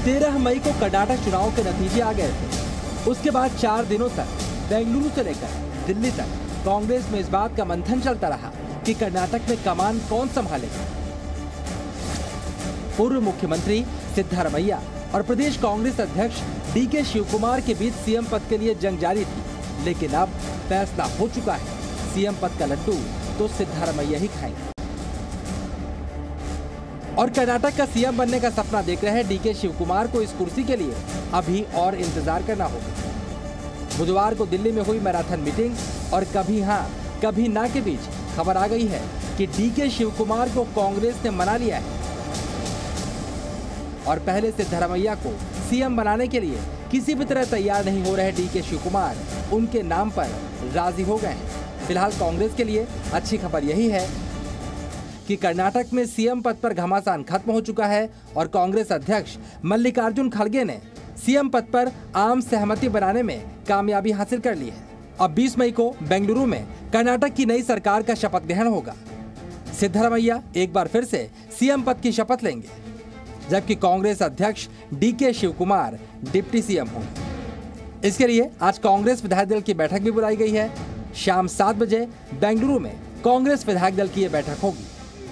13 मई को कर्नाटक चुनाव के नतीजे आ गए थे। उसके बाद 4 दिनों तक बेंगलुरु से लेकर दिल्ली तक कांग्रेस में इस बात का मंथन चलता रहा कि कर्नाटक में कमान कौन संभालेगा। पूर्व मुख्यमंत्री सिद्धारमैया और प्रदेश कांग्रेस अध्यक्ष डीके शिवकुमार के बीच सीएम पद के लिए जंग जारी थी, लेकिन अब फैसला हो चुका है। सीएम पद का लड्डू तो सिद्धारमैया ही खाएंगे। और कर्नाटक का सीएम बनने का सपना देख रहे डीके शिवकुमार को इस कुर्सी के लिए अभी और इंतजार करना होगा। बुधवार को दिल्ली में हुई मैराथन मीटिंग और कभी हां कभी ना के बीच खबर आ गई है कि डीके शिवकुमार को कांग्रेस ने मना लिया है और पहले सिद्धारमैया को सीएम बनाने के लिए किसी भी तरह तैयार नहीं हो रहे डीके शिवकुमार उनके नाम पर राजी हो गए हैं। फिलहाल कांग्रेस के लिए अच्छी खबर यही है कि कर्नाटक में सीएम पद पर घमासान खत्म हो चुका है और कांग्रेस अध्यक्ष मल्लिकार्जुन खड़गे ने सीएम पद पर आम सहमति बनाने में कामयाबी हासिल कर ली है। अब 20 मई को बेंगलुरु में कर्नाटक की नई सरकार का शपथ ग्रहण होगा। सिद्धारमैया एक बार फिर से सीएम पद की शपथ लेंगे, जबकि कांग्रेस अध्यक्ष डीके शिवकुमार डिप्टी सीएम होंगे। इसके लिए आज कांग्रेस विधायक दल की बैठक भी बुलाई गई है। शाम 7 बजे बेंगलुरु में कांग्रेस विधायक दल की यह बैठक होगी।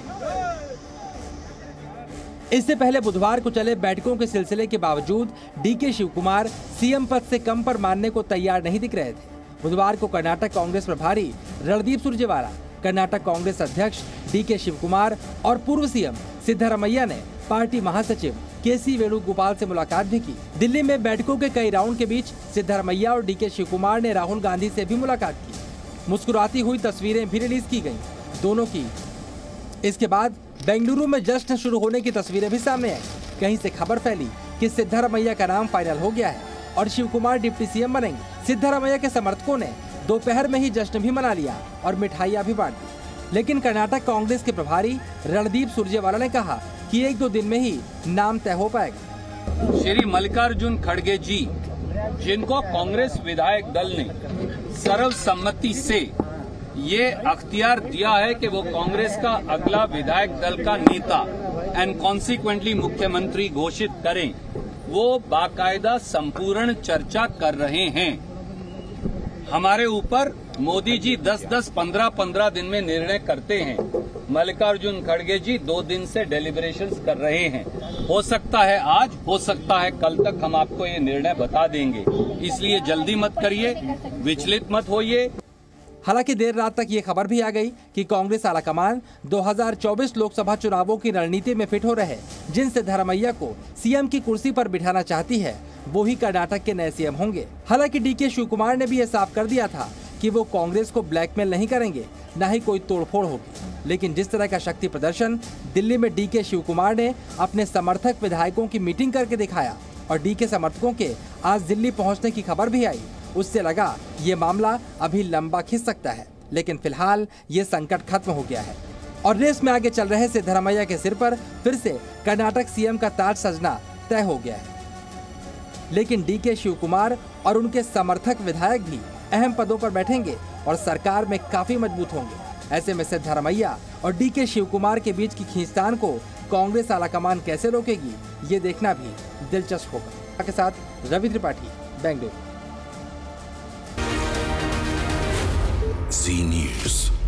इससे पहले बुधवार को चले बैठकों के सिलसिले के बावजूद डीके शिवकुमार सीएम पद से कम पर मानने को तैयार नहीं दिख रहे थे। बुधवार को कर्नाटक कांग्रेस प्रभारी रणदीप सुरजेवाला, कर्नाटक कांग्रेस अध्यक्ष डीके शिवकुमार और पूर्व सीएम सिद्धारमैया ने पार्टी महासचिव केसी वेणुगोपाल से मुलाकात भी की। दिल्ली में बैठकों के कई राउंड के बीच सिद्धारमैया और डीके शिवकुमार ने राहुल गांधी से भी मुलाकात की। मुस्कुराती हुई तस्वीरें भी रिलीज की गईं दोनों की। इसके बाद बेंगलुरु में जश्न शुरू होने की तस्वीरें भी सामने आई। कहीं से खबर फैली कि सिद्धारमैया का नाम फाइनल हो गया है और शिवकुमार डिप्टी सीएम बनेंगे। सिद्धारमैया के समर्थकों ने दोपहर में ही जश्न भी मना लिया और मिठाइयां भी बांट दी। लेकिन कर्नाटक कांग्रेस के प्रभारी रणदीप सुरजेवाला ने कहा कि 1-2 दिन में ही नाम तय हो पाएगा। श्री मल्लिकार्जुन खड़गे जी, जिनको कांग्रेस विधायक दल ने सर्वसम्मति से ये अख्तियार दिया है कि वो कांग्रेस का अगला विधायक दल का नेता एंड कॉन्सिक्वेंटली मुख्यमंत्री घोषित करें, वो बाकायदा संपूर्ण चर्चा कर रहे हैं। हमारे ऊपर मोदी जी 10-10, 15-15 दिन में निर्णय करते हैं। मल्लिकार्जुन खड़गे जी 2 दिन से डेलिब्रेशंस कर रहे हैं। हो सकता है आज, हो सकता है कल तक हम आपको ये निर्णय बता देंगे। इसलिए जल्दी मत करिए, विचलित मत होइए। हालांकि देर रात तक ये खबर भी आ गई कि कांग्रेस आलाकमान 2024 लोकसभा चुनावों की रणनीति में फिट हो रहे जिन सिद्धारमैया को सीएम की कुर्सी पर बिठाना चाहती है वो ही कर्नाटक के नए सीएम होंगे। हालांकि डीके शिवकुमार ने भी ये साफ कर दिया था कि वो कांग्रेस को ब्लैकमेल नहीं करेंगे, न ही कोई तोड़फोड़ होगी। लेकिन जिस तरह का शक्ति प्रदर्शन दिल्ली में डीके शिवकुमार ने अपने समर्थक विधायकों की मीटिंग करके दिखाया और डीके समर्थकों के आज दिल्ली पहुंचने की खबर भी आई, उससे लगा ये मामला अभी लंबा खिंच सकता है। लेकिन फिलहाल ये संकट खत्म हो गया है और रेस में आगे चल रहे सिद्धारमैया के सिर पर फिर से कर्नाटक सीएम का ताज सजना तय हो गया है। लेकिन डीके शिवकुमार और उनके समर्थक विधायक भी अहम पदों पर बैठेंगे और सरकार में काफी मजबूत होंगे। ऐसे में सिद्धारमैया और डीके शिवकुमार के बीच की खींचतान को कांग्रेस आलाकमान कैसे रोकेगी, ये देखना भी दिलचस्प होगा। के साथ रवि त्रिपाठी, बेंगलुरु। Z News।